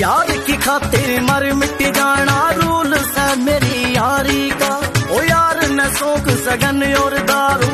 यार की खातिर मर मिट जाना रूल है मेरी यारी का। ओ यार न शौक सगन और दारू